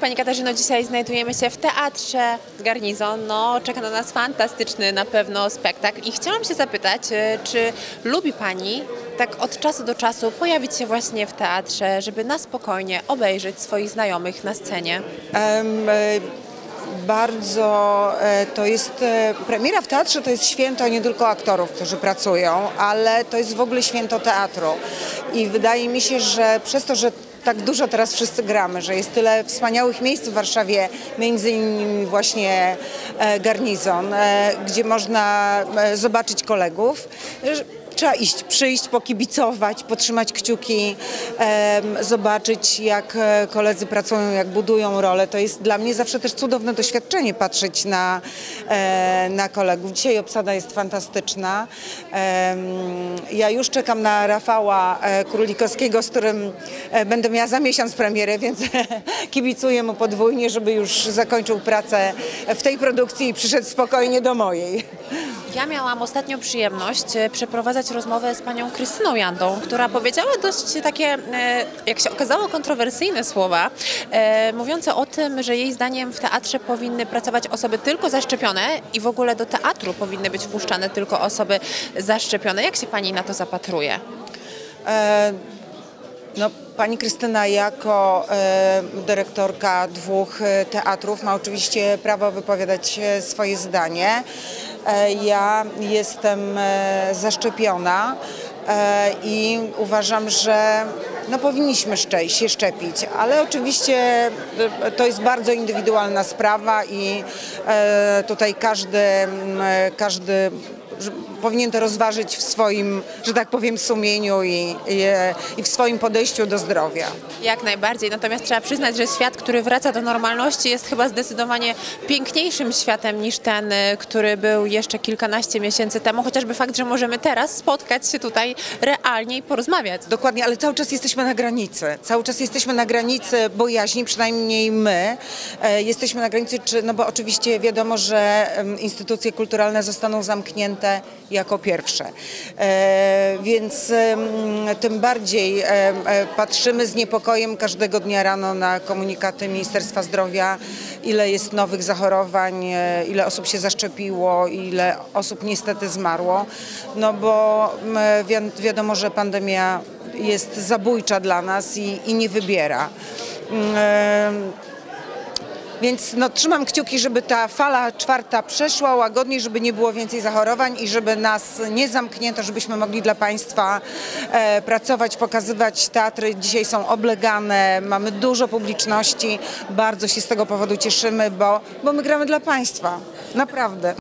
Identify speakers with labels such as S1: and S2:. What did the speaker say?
S1: Pani Katarzyno, dzisiaj znajdujemy się w Teatrze Garnizon. No, czeka na nas fantastyczny na pewno spektakl i chciałam się zapytać, czy lubi Pani tak od czasu do czasu pojawić się właśnie w teatrze, żeby na spokojnie obejrzeć swoich znajomych na scenie?
S2: Bardzo, to jest, premiera w teatrze to jest święto nie tylko aktorów, którzy pracują, ale to jest w ogóle święto teatru i wydaje mi się, że przez to, że tak dużo teraz wszyscy gramy, że jest tyle wspaniałych miejsc w Warszawie, między innymi właśnie Garnizon, gdzie można zobaczyć kolegów. Trzeba przyjść, pokibicować, potrzymać kciuki, zobaczyć, jak koledzy pracują, jak budują rolę. To jest dla mnie zawsze też cudowne doświadczenie patrzeć na kolegów. Dzisiaj obsada jest fantastyczna. Ja już czekam na Rafała Królikowskiego, z którym będę miała za miesiąc premierę, więc kibicuję mu podwójnie, żeby już zakończył pracę w tej produkcji i przyszedł spokojnie do mojej.
S1: Ja miałam ostatnio przyjemność przeprowadzać rozmowę z panią Krystyną Jandą, która powiedziała dość takie, jak się okazało, kontrowersyjne słowa, mówiące o tym, że jej zdaniem w teatrze powinny pracować osoby tylko zaszczepione i w ogóle do teatru powinny być wpuszczane tylko osoby zaszczepione. Jak się pani na to zapatruje?
S2: No, pani Krystyna jako dyrektorka dwóch teatrów ma oczywiście prawo wypowiadać swoje zdanie. Ja jestem zaszczepiona i uważam, że no, powinniśmy się szczepić, ale oczywiście to jest bardzo indywidualna sprawa i tutaj każdy powinien to rozważyć w swoim, że tak powiem, sumieniu i w swoim podejściu do zdrowia.
S1: Jak najbardziej, natomiast trzeba przyznać, że świat, który wraca do normalności, jest chyba zdecydowanie piękniejszym światem niż ten, który był jeszcze kilkanaście miesięcy temu, chociażby fakt, że możemy teraz spotkać się tutaj realnie i porozmawiać.
S2: Dokładnie, ale cały czas jesteśmy na granicy. Cały czas jesteśmy na granicy bojaźni, przynajmniej my jesteśmy na granicy, no bo oczywiście wiadomo, że instytucje kulturalne zostaną zamknięte jako pierwsze. Więc tym bardziej patrzymy z niepokojem każdego dnia rano na komunikaty Ministerstwa Zdrowia, ile jest nowych zachorowań, ile osób się zaszczepiło, ile osób niestety zmarło. No bo wiadomo, że pandemia jest zabójcza dla nas i nie wybiera. Więc no, trzymam kciuki, żeby ta fala czwarta przeszła łagodniej, żeby nie było więcej zachorowań i żeby nas nie zamknięto, żebyśmy mogli dla Państwa pracować, pokazywać. Teatry dzisiaj są oblegane, mamy dużo publiczności, bardzo się z tego powodu cieszymy, bo my gramy dla Państwa, naprawdę.